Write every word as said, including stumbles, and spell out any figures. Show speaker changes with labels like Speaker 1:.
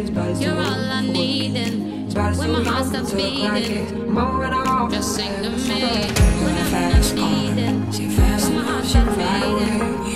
Speaker 1: You're all I need, and when my heart stops beating, just sing to me. When I'm not needed, when my heart stops beating.